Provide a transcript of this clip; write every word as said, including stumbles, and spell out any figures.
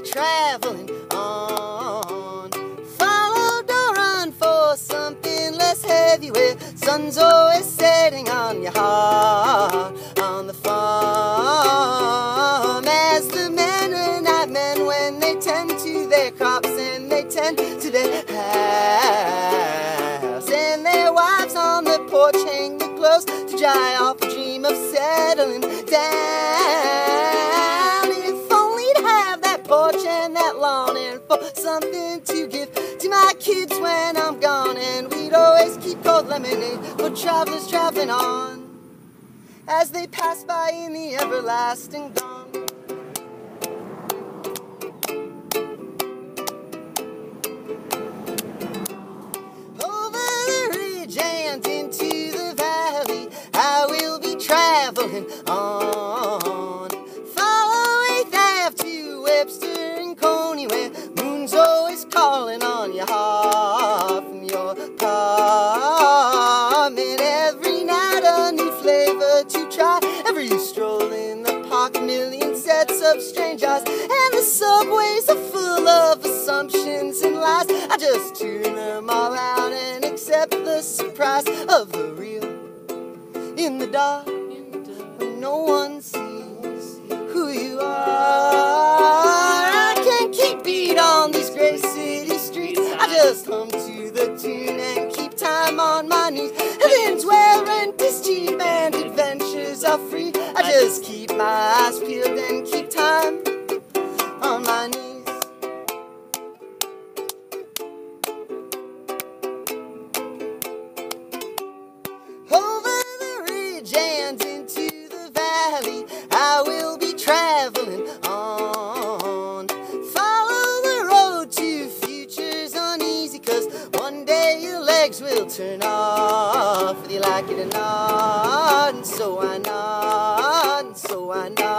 traveling on. Follow, don't run for something less heavy where sun's always setting on your heart. On the farm, as the men are night men when they tend to their crops and they tend to their house, and their wives on the porch hang the clothes to dry off a dream of settling down. If only to have that porch and that lawn and for something to give to my kids when I'm gone, and we'd always keep cold lemonade for travelers traveling on as they pass by in the everlasting dawn. And into the valley I will be traveling on. Follow eighth Ave to Webster and Coney where moon's always calling on your heart from your apartment. Every night a new flavor to try, every stroll in the park a million sets of strange eyes, and the subways are full of assumptions and lies. I just tune them all out and accept the surprise of the real in the dark when no one sees who you are. I can't keep beat on these gray city streets, I just hum to the tune and keep time on my knees. Heaven's where rent is cheap and adventures are free, I just keep my eyes peeled and keep time on my knees. And into the valley I will be traveling on. Follow the road to future's uneasy, cause one day your legs will turn off whether you like it or not. And so I nod, and so I nod.